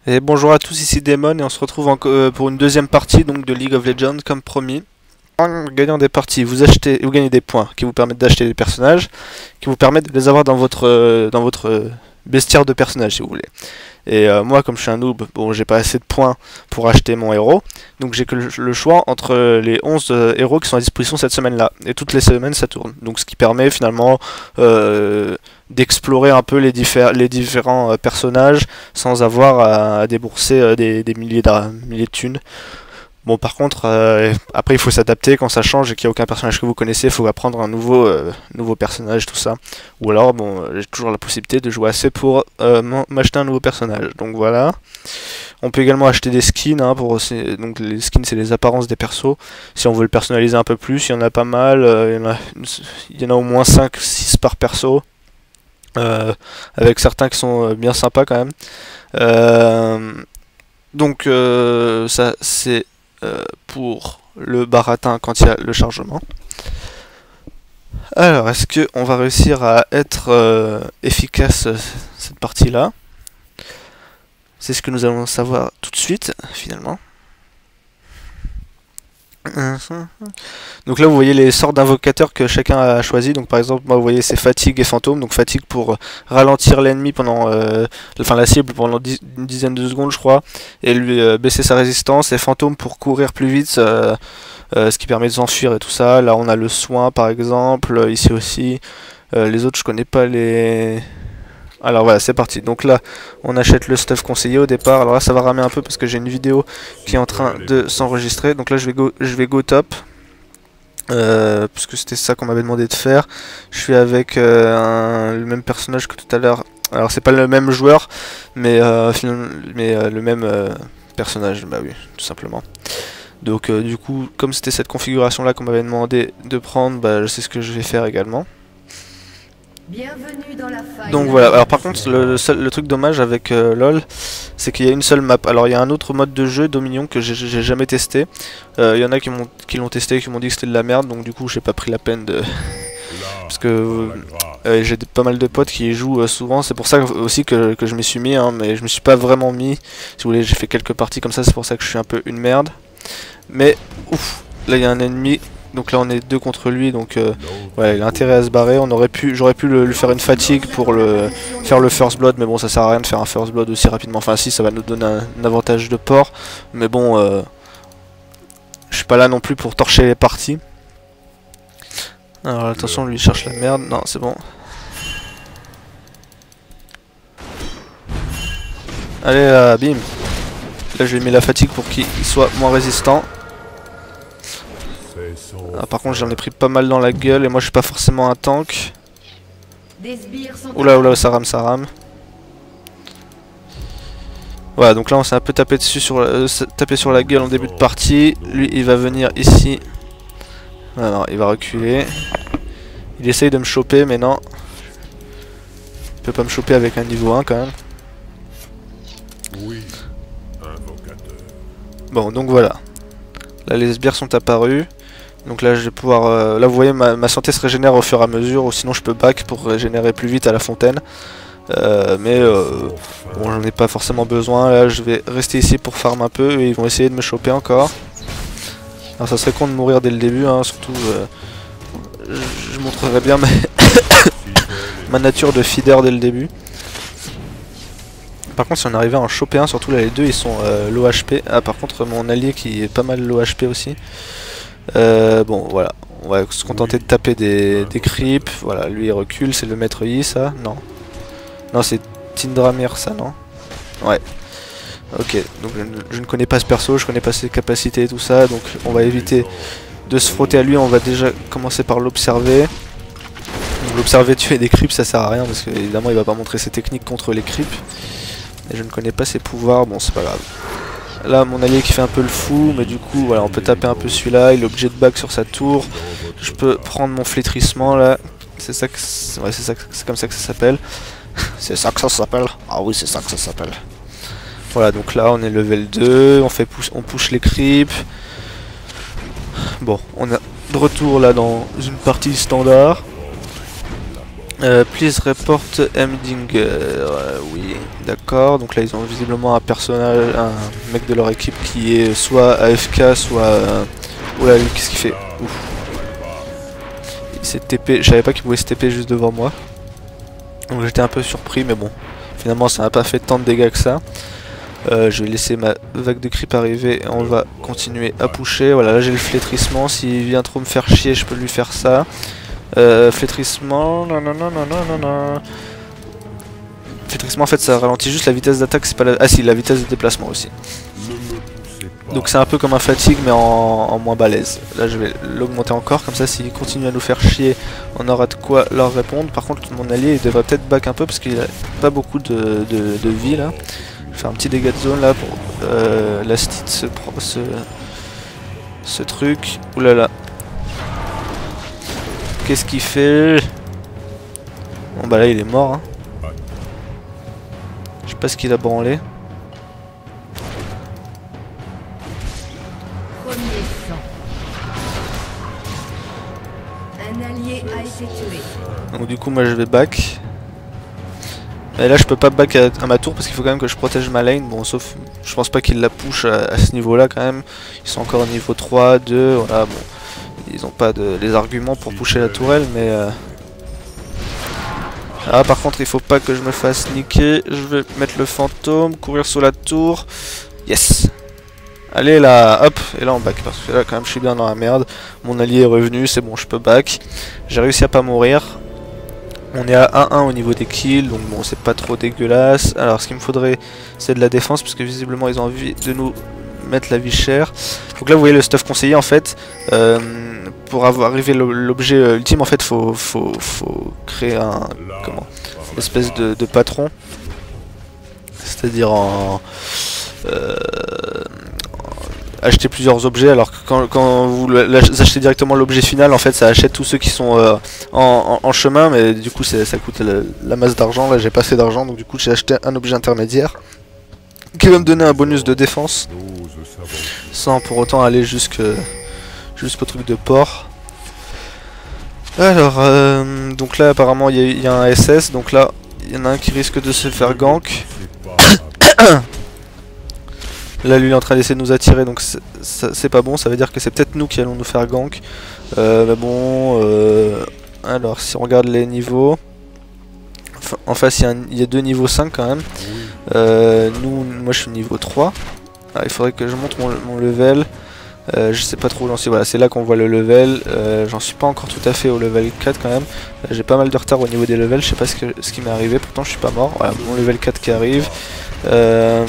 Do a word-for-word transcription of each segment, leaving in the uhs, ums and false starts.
Et bonjour à tous, ici Demon et on se retrouve en, euh, pour une deuxième partie donc de League of Legends comme promis. En gagnant des parties, vous achetez, vous gagnez des points qui vous permettent d'acheter des personnages, qui vous permettent de les avoir dans votre euh, dans votre euh, bestiaire de personnages si vous voulez. Et euh, moi comme je suis un noob, bon j'ai pas assez de points pour acheter mon héros, donc j'ai que le, le choix entre les onze euh, héros qui sont à disposition cette semaine-là. Et toutes les semaines ça tourne, donc ce qui permet finalement euh, d'explorer un peu les, diffé les différents euh, personnages sans avoir à, à débourser euh, des, des milliers, de, milliers de thunes. Bon par contre, euh, après il faut s'adapter quand ça change et qu'il n'y a aucun personnage que vous connaissez, il faut apprendre un nouveau, euh, nouveau personnage, tout ça. Ou alors, bon, j'ai toujours la possibilité de jouer assez pour euh, m'acheter un nouveau personnage. Donc voilà. On peut également acheter des skins, hein, pour, donc les skins c'est les apparences des persos. Si on veut le personnaliser un peu plus, il y en a pas mal, euh, il, y en a, il y en a au moins cinq six par perso. Euh, avec certains qui sont bien sympas quand même. Euh, donc euh, ça c'est euh, pour le baratin quand il y a le chargement. Alors est-ce que on va réussir à être euh, efficace cette partie là? C'est ce que nous allons savoir tout de suite finalement. Donc là vous voyez les sortes d'invocateurs que chacun a choisi. Donc par exemple moi vous voyez c'est fatigue et fantôme. Donc fatigue pour ralentir l'ennemi pendant euh, enfin la cible pendant une dizaine de secondes je crois, et lui euh, baisser sa résistance, et fantôme pour courir plus vite, euh, euh, ce qui permet de s'enfuir et tout ça. Là on a le soin par exemple, ici aussi. Euh, les autres je connais pas les... Alors voilà, c'est parti. Donc là, on achète le stuff conseillé au départ. Alors là, ça va ramer un peu parce que j'ai une vidéo qui est en train de s'enregistrer. Donc là, je vais go, je vais go top. Euh, puisque c'était ça qu'on m'avait demandé de faire. Je suis avec euh, un, le même personnage que tout à l'heure. Alors c'est pas le même joueur, mais, euh, mais euh, le même euh, personnage. Bah oui, tout simplement. Donc euh, du coup, comme c'était cette configuration là qu'on m'avait demandé de prendre, bah, je sais ce que je vais faire également. Bienvenue dans la faille. Donc voilà, alors par contre le, le, seul, le truc dommage avec euh, LoL, c'est qu'il y a une seule map. Alors il y a un autre mode de jeu, Dominion, que j'ai jamais testé. Il euh, y en a qui l'ont qui l'ont testé et qui m'ont dit que c'était de la merde, donc du coup j'ai pas pris la peine de... Parce que euh, j'ai pas mal de potes qui y jouent euh, souvent, c'est pour ça aussi que, que je m'y suis mis, hein, mais je me suis pas vraiment mis. Si vous voulez, j'ai fait quelques parties comme ça, c'est pour ça que je suis un peu une merde. Mais ouf, là il y a un ennemi. Donc là on est deux contre lui, donc euh, ouais, il a intérêt à se barrer. On aurait pu, j'aurais pu le, lui faire une fatigue pour le faire le first blood, mais bon ça sert à rien de faire un first blood aussi rapidement. Enfin si, ça va nous donner un, un avantage de port, mais bon, euh, je suis pas là non plus pour torcher les parties. Alors attention, lui il cherche la merde. Non, c'est bon. Allez là, bim. Là je lui ai mis la fatigue pour qu'il soit moins résistant. Ah, par contre j'en ai pris pas mal dans la gueule et moi je suis pas forcément un tank. Oula oula, ça rame, ça rame. Voilà, donc là on s'est un peu tapé dessus sur, euh, tapé sur la gueule en début de partie. Lui il va venir ici. Ah non, il va reculer. Il essaye de me choper mais non. Il peut pas me choper avec un niveau un quand même. Oui, invocateur. Bon donc voilà. Là les sbires sont apparus. Donc là je vais pouvoir, euh, là vous voyez ma, ma santé se régénère au fur et à mesure, ou sinon je peux back pour régénérer plus vite à la fontaine. Euh, mais euh, bon, j'en ai pas forcément besoin. Là je vais rester ici pour farm un peu et ils vont essayer de me choper encore. Alors ça serait con de mourir dès le début, hein, surtout euh, je, je montrerai bien ma, ma nature de feeder dès le début. Par contre si on arrivait à en choper un, surtout là les deux ils sont euh, low H P. Ah par contre mon allié qui est pas mal low H P aussi. Euh, bon voilà, on va se contenter de taper des, des creeps. Voilà, lui il recule, c'est le maître Yi ça? Non. Non, c'est Tindramir ça, non? Ouais. Ok, donc je, je ne connais pas ce perso, je connais pas ses capacités et tout ça, donc on va éviter de se frotter à lui, on va déjà commencer par l'observer. L'observer tuer des creeps ça sert à rien parce que évidemment il va pas montrer ses techniques contre les creeps. Et je ne connais pas ses pouvoirs, bon c'est pas grave. Là mon allié qui fait un peu le fou, mais du coup voilà, on peut taper un peu celui-là, il est obligé de back sur sa tour. Je peux prendre mon flétrissement là, c'est ça que ouais, c'est ça c'est comme ça que ça s'appelle. C'est ça que ça s'appelle. Ah oui, c'est ça que ça s'appelle. Voilà, donc là on est level deux, on fait push, on push les creeps. Bon, on est de retour là dans une partie standard. Euh, please report Hemdinger. Euh, oui, d'accord. Donc là, ils ont visiblement un personnage, un mec de leur équipe qui est soit A F K, soit. Euh... Oula, lui, qu'est-ce qu'il fait? Ouf. Il s'est T P. Je savais pas qu'il pouvait se T P juste devant moi. Donc j'étais un peu surpris, mais bon. Finalement, ça n'a pas fait tant de dégâts que ça. Euh, je vais laisser ma vague de creep arriver et on va continuer à pusher. Voilà, là j'ai le flétrissement. S'il vient trop me faire chier, je peux lui faire ça. Euh, flétrissement, non non non non non non non. Flétrissement en fait ça ralentit juste la vitesse d'attaque, c'est pas la... Ah si, la vitesse de déplacement aussi. Donc c'est un peu comme un fatigue mais en, en moins balèze. Là je vais l'augmenter encore, comme ça s'il continue à nous faire chier, on aura de quoi leur répondre. Par contre mon allié il devrait peut-être back un peu parce qu'il a pas beaucoup de, de, de vie là. Je vais faire un petit dégât de zone là pour euh, l'astite ce, ce, ce truc. Oulala. Qu'est-ce qu'il fait? Bon bah là il est mort hein. Je sais pas ce qu'il a branlé. Premier sang. Un allié a été tué. Donc du coup moi je vais back. Et là je peux pas back à, à ma tour parce qu'il faut quand même que je protège ma lane. Bon sauf je pense pas qu'il la push à, à ce niveau là quand même. Ils sont encore au niveau trois, deux, voilà bon. Ils ont pas de, les arguments pour pusher la tourelle mais euh... ah par contre il faut pas que je me fasse niquer. Je vais mettre le fantôme, courir sur la tour. Yes. Allez là, hop, et là on back parce que là quand même je suis bien dans la merde. Mon allié est revenu, c'est bon je peux back. J'ai réussi à pas mourir. On est à un un au niveau des kills, donc bon c'est pas trop dégueulasse. Alors ce qu'il me faudrait c'est de la défense parce que visiblement ils ont envie de nous mettre la vie chère. Donc là vous voyez le stuff conseillé en fait. Euh, pour avoir arrivé l'objet ultime en fait faut, faut, faut créer un comment une espèce de, de patron. C'est-à-dire en euh, acheter plusieurs objets alors que quand, quand vous achetez directement l'objet final en fait ça achète tous ceux qui sont euh, en, en, en chemin mais du coup ça coûte la, la masse d'argent. Là j'ai pas assez d'argent donc du coup j'ai acheté un objet intermédiaire qui va me donner un bonus de défense sans pour autant aller jusque jusqu'au truc de port. Alors euh, donc là apparemment il y, y a un S S donc là il y en a un qui risque de se faire gank. Là lui il est en train d'essayer de nous attirer donc c'est pas bon, ça veut dire que c'est peut-être nous qui allons nous faire gank. Euh, mais bon euh, alors si on regarde les niveaux, enfin, en face il y, a un, il y a deux niveaux cinq quand même. Euh, nous, moi je suis niveau trois. Ah, il faudrait que je monte mon, mon level. Euh, je sais pas trop où j'en suis, voilà c'est là qu'on voit le level. Euh, J'en suis pas encore tout à fait au level quatre quand même. Euh, J'ai pas mal de retard au niveau des levels, je sais pas ce, que, ce qui m'est arrivé, pourtant je suis pas mort. Voilà mon level quatre qui arrive. Euh,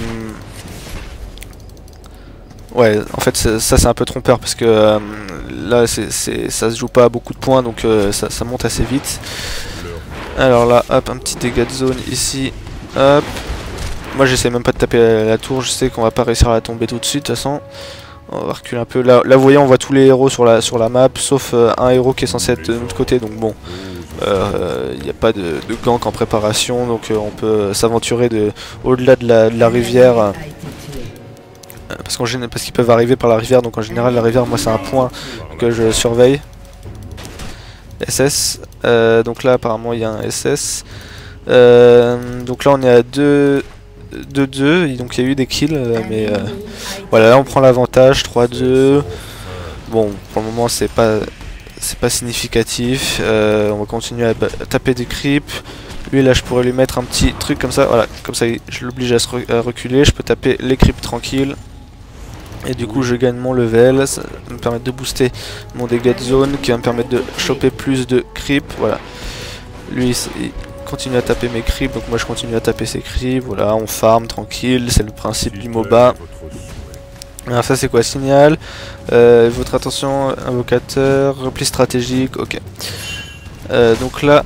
Ouais, en fait ça c'est un peu trompeur parce que euh, là c'est ça se joue pas à beaucoup de points donc euh, ça, ça monte assez vite. Alors là, hop, un petit dégât de zone ici, hop. Moi j'essaie même pas de taper la, la tour, je sais qu'on va pas réussir à la tomber tout de suite de toute façon. On va reculer un peu, là, là vous voyez on voit tous les héros sur la, sur la map sauf euh, un héros qui est censé être de l'autre côté donc bon. Il euh, n'y a pas de, de gank en préparation donc euh, on peut s'aventurer de au-delà de la, de la rivière. Euh, Parce qu'en général, parce qu'ils peuvent arriver par la rivière, donc en général la rivière, moi c'est un point que je surveille. S S, euh, donc là apparemment il y a un S S. Euh, donc là on est à deux deux, donc il y a eu des kills, euh, mais euh, voilà là on prend l'avantage, trois deux. Bon pour le moment c'est pas c'est pas significatif, euh, on va continuer à, à taper des creeps. Lui là je pourrais lui mettre un petit truc comme ça, voilà, comme ça je l'oblige à se re à reculer, je peux taper les creeps tranquilles. Et du coup je gagne mon level, ça va me permettre de booster mon dégât de zone qui va me permettre de choper plus de creeps, voilà. Lui il continue à taper mes creeps, donc moi je continue à taper ses creeps, voilà, on farm tranquille, c'est le principe du MOBA. Alors ça c'est quoi? Signal, euh, votre attention, invocateur, repli stratégique, ok. Euh, donc là,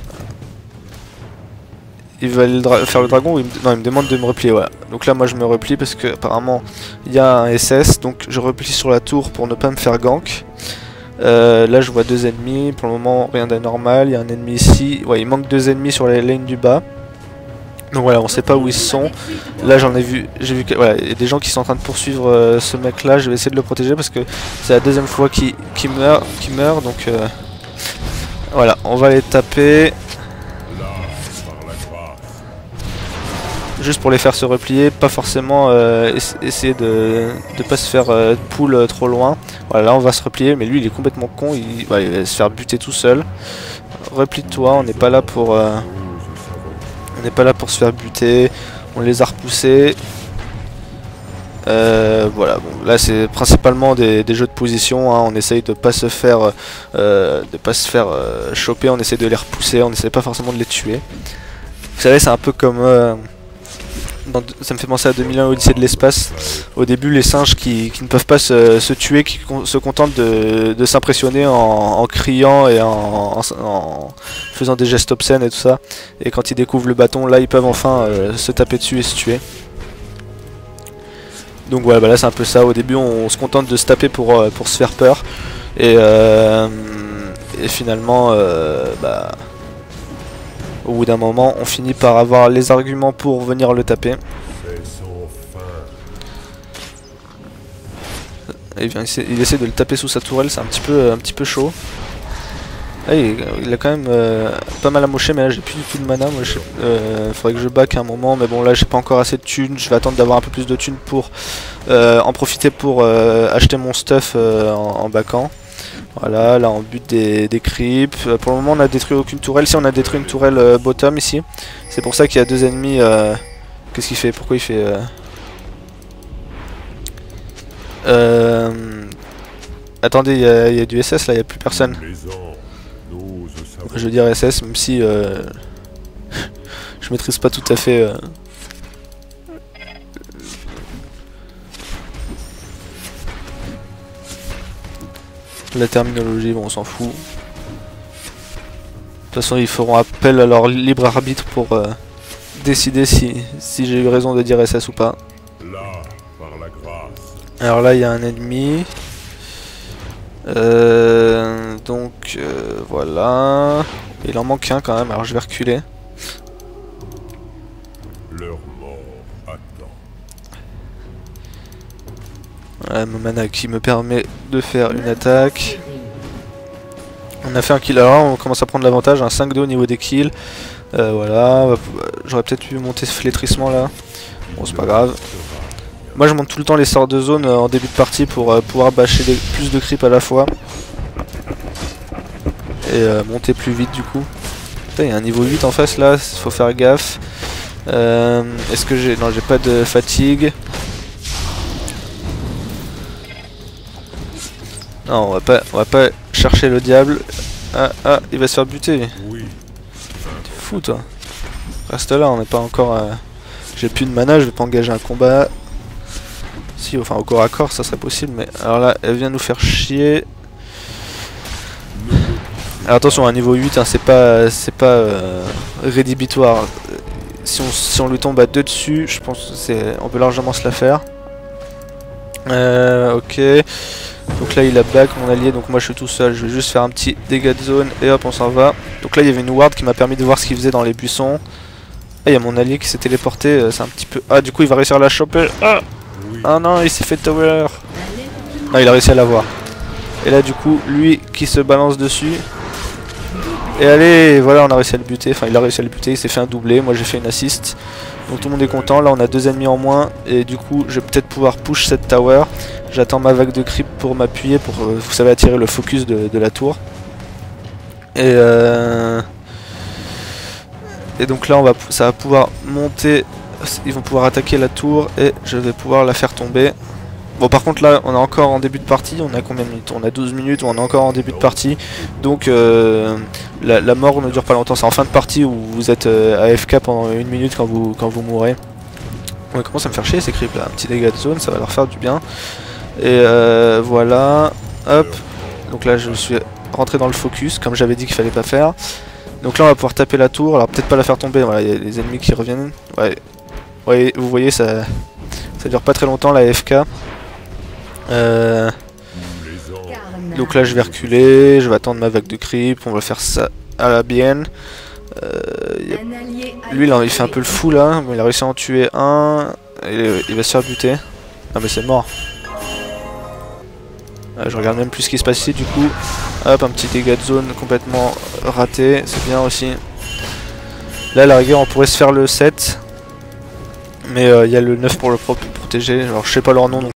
il va aller le faire le dragon ou il me... Non, il me demande de me replier, voilà. Donc là moi je me replie parce que apparemment il y a un S S, donc je replie sur la tour pour ne pas me faire gank. Euh, là je vois deux ennemis, pour le moment rien d'anormal, il y a un ennemi ici, ouais il manque deux ennemis sur les lanes du bas. Donc voilà, on sait pas où ils sont. Là j'en ai vu, j'ai vu que voilà, il y a des gens qui sont en train de poursuivre euh, ce mec là, je vais essayer de le protéger parce que c'est la deuxième fois qu'il qu'il meurt, qu'il meurt, donc euh, voilà, on va les taper. juste pour les faire se replier, pas forcément euh, essayer de ne pas se faire euh, pull euh, trop loin. Voilà, là on va se replier, mais lui il est complètement con, il, bah, il va se faire buter tout seul. Replie-toi, on n'est pas là pour euh, on n'est pas là pour se faire buter, on les a repoussés. Euh, voilà, bon, là c'est principalement des, des jeux de position, hein. On essaye de pas se faire euh, de pas se faire euh, choper, on essaye de les repousser, on essaye pas forcément de les tuer. Vous savez, c'est un peu comme euh, dans, ça me fait penser à deux mille un Odyssée de l'espace. Au début, les singes qui, qui ne peuvent pas se, se tuer, qui con, se contentent de, de s'impressionner en, en criant et en, en, en faisant des gestes obscènes et tout ça. Et quand ils découvrent le bâton, là ils peuvent enfin euh, se taper dessus et se tuer. Donc voilà, bah là c'est un peu ça. Au début on, on se contente de se taper pour, euh, pour se faire peur. Et, euh, et finalement, euh, bah, au bout d'un moment, on finit par avoir les arguments pour venir le taper. Et il, vient, il essaie de le taper sous sa tourelle, c'est un petit peu, un petit peu chaud. Ah, il, il a quand même euh, pas mal amoché, mais là j'ai plus du tout de mana. Moi, il euh, faudrait que je back un moment, mais bon là j'ai pas encore assez de thunes. Je vais attendre d'avoir un peu plus de thunes pour euh, en profiter pour euh, acheter mon stuff euh, en, en backant. Voilà, là on bute des, des creeps. Euh, pour le moment on a détruit aucune tourelle. Si on a détruit une tourelle euh, bottom ici, c'est pour ça qu'il y a deux ennemis. Euh... Qu'est-ce qu'il fait? Pourquoi il fait euh... Euh... Attendez, il y, a, il y a du S S là, il n'y a plus personne. Je veux dire S S, même si euh, je maîtrise pas tout à fait euh, la terminologie, bon on s'en fout. De toute façon ils feront appel à leur libre arbitre pour euh, décider si, si j'ai eu raison de dire S S ou pas. Alors là il y a un ennemi. Euh, donc euh, voilà. Il en manque un quand même, alors je vais reculer. Leur mort attend. Voilà, mon mana qui me permet de faire une attaque. On a fait un kill, alors on commence à prendre l'avantage, un cinq deux au niveau des kills. Euh, voilà, j'aurais peut-être pu monter ce flétrissement là. Bon c'est pas grave. Moi je monte tout le temps les sorts de zone euh, en début de partie pour euh, pouvoir bâcher des, plus de creeps à la fois. Et euh, monter plus vite du coup. Putain, il y a un niveau huit en face là, faut faire gaffe. Euh, Est-ce que j'ai... Non, j'ai pas de fatigue. Non, on va pas, on va pas chercher le diable. Ah, ah, il va se faire buter. T'es fou toi. Reste là, on n'est pas encore... Euh... J'ai plus de mana, je vais pas engager un combat. Si, enfin au corps à corps ça serait possible, mais alors là elle vient nous faire chier. Alors attention, à un niveau huit, hein, c'est pas c'est pas euh, rédhibitoire. Si on, si on lui tombe à deux dessus, je pense que c'est on peut largement se la faire. Euh, ok. Donc là il a back mon allié, donc moi je suis tout seul, je vais juste faire un petit dégât de zone et hop on s'en va. Donc là il y avait une ward qui m'a permis de voir ce qu'il faisait dans les buissons. Ah, il y a mon allié qui s'est téléporté, c'est un petit peu... Ah du coup il va réussir à la choper. Ah, ah non, il s'est fait tower. Non, il a réussi à l'avoir. Et là du coup lui qui se balance dessus. Et allez, voilà, on a réussi à le buter. Enfin il a réussi à le buter, il s'est fait un doublé, moi j'ai fait une assist. Donc tout le monde est content, là on a deux ennemis en moins. Et du coup je vais peut-être pouvoir push cette tower. J'attends ma vague de creep pour m'appuyer, pour, euh, vous savez, attirer le focus de, de la tour. Et euh... Et donc là on va, ça va pouvoir monter. Ils vont pouvoir attaquer la tour et je vais pouvoir la faire tomber. Bon par contre là on est encore en début de partie, on a combien de minutes? On a douze minutes, on est encore en début de partie. Donc euh, la, la mort ne dure pas longtemps, c'est en fin de partie où vous êtes euh, A F K pendant une minute quand vous, quand vous mourrez. On commence à me faire chier ces creeps là, un petit dégât de zone, ça va leur faire du bien. Et euh, voilà, hop. Donc là je suis rentré dans le focus comme j'avais dit qu'il fallait pas faire. Donc là on va pouvoir taper la tour, alors peut-être pas la faire tomber, voilà, il y a les ennemis qui reviennent. Ouais, ouais vous voyez ça, ça dure pas très longtemps la A F K. Euh, donc là je vais reculer, je vais attendre ma vague de creep, on va faire ça à la bienne. Euh, a... Lui là il fait un peu le fou là, bon, il a réussi à en tuer un, et il va se faire buter. Non mais c'est mort. Euh, je regarde même plus ce qui se passe ici du coup. Hop, un petit dégât de zone complètement raté, c'est bien aussi. Là à la rigueur on pourrait se faire le sept. Mais il euh, y a le neuf pour le pro protéger, alors je sais pas leur nom donc